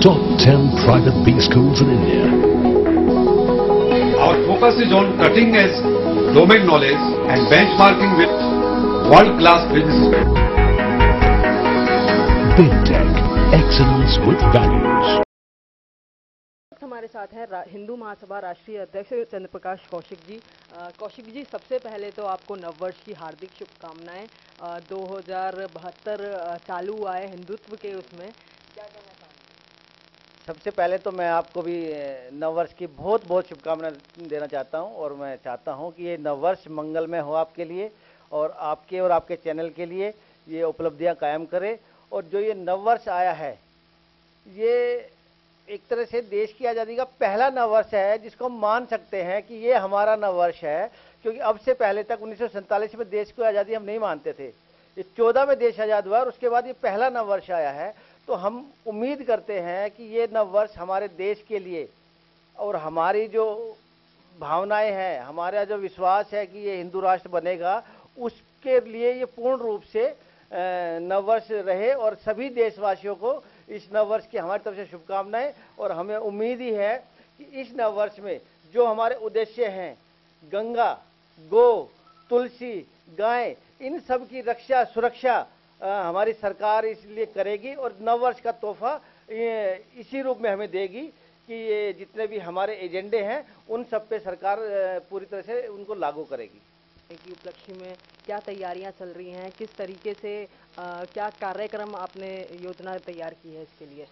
top 10 private B schools in India. Our focus is on cutting edge domain knowledge and benchmarking with world-class businesses. Big Tech, excellence with values. हमारे साथ हैं हिंदू महासभा राष्ट्रीय अध्यक्ष चंद्र प्रकाश कौशिक जी। कौशिक जी, सबसे पहले तो आपको नववर्ष की हार्दिक शुभकामनाएं। 2072 चालू हुआ है हिंदुत्व के, उसमें क्या कहना चाहेंगे? सबसे पहले तो मैं आपको भी नववर्ष की बहुत बहुत शुभकामनाएं देना चाहता हूं और मैं चाहता हूं कि ये नववर्ष मंगलमय हो आपके लिए और आपके चैनल के लिए ये उपलब्धियां कायम करे। और जो ये नववर्ष आया है, ये एक तरह से देश की आज़ादी का पहला नववर्ष है जिसको हम मान सकते हैं कि ये हमारा नववर्ष है, क्योंकि अब से पहले तक 1947 में देश की आज़ादी हम नहीं मानते थे। ये 14 में देश आज़ाद हुआ और उसके बाद ये पहला नववर्ष आया है। तो हम उम्मीद करते हैं कि ये नववर्ष हमारे देश के लिए और हमारी जो भावनाएं हैं, हमारा जो विश्वास है कि ये हिंदू राष्ट्र बनेगा, उसके लिए ये पूर्ण रूप से नववर्ष रहे। और सभी देशवासियों को इस नववर्ष की हमारी तरफ से शुभकामनाएं। और हमें उम्मीद ही है कि इस नववर्ष में जो हमारे उद्देश्य हैं, गंगा, गौ, तुलसी, गाय, इन सब की रक्षा सुरक्षा हमारी सरकार इसलिए करेगी और नववर्ष का तोहफा इसी रूप में हमें देगी कि ये जितने भी हमारे एजेंडे हैं उन सब पे सरकार पूरी तरह से उनको लागू करेगी। की उपलक्ष्य में क्या तैयारियां चल रही हैं, किस तरीके से क्या कार्यक्रम आपने योजना तैयार की है इसके लिए?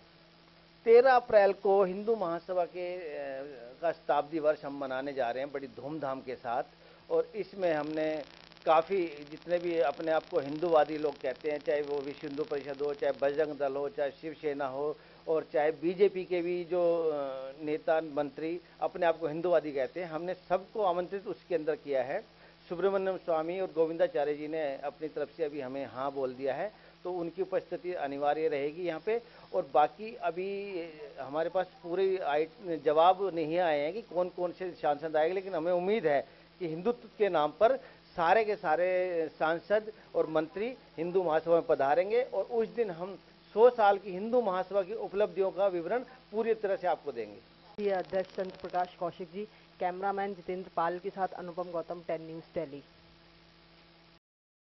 13 अप्रैल को हिंदू महासभा का शताब्दी वर्ष हम मनाने जा रहे हैं बड़ी धूमधाम के साथ। और इसमें हमने काफ़ी जितने भी अपने आप को हिंदूवादी लोग कहते हैं, चाहे वो विश्व हिंदू परिषद हो, चाहे बजरंग दल हो, चाहे शिवसेना हो, और चाहे बीजेपी के भी जो नेता मंत्री अपने आप को हिंदूवादी कहते हैं, हमने सबको आमंत्रित उसके अंदर किया है। सुब्रमण्यम स्वामी और गोविंदाचार्य जी ने अपनी तरफ से अभी हमें हाँ बोल दिया है, तो उनकी उपस्थिति अनिवार्य रहेगी यहाँ पे। और बाकी अभी हमारे पास पूरे जवाब नहीं आए हैं कि कौन कौन से सांसद आएंगे, लेकिन हमें उम्मीद है कि हिंदुत्व के नाम पर सारे के सारे सांसद और मंत्री हिंदू महासभा में पधारेंगे और उस दिन हम 100 साल की हिंदू महासभा की उपलब्धियों का विवरण पूरी तरह से आपको देंगे। अध्यक्ष चंद्र प्रकाश कौशिक जी, कैमरामैन जितेंद्र पाल के साथ अनुपम गौतम, 10 न्यूज़ दिल्ली।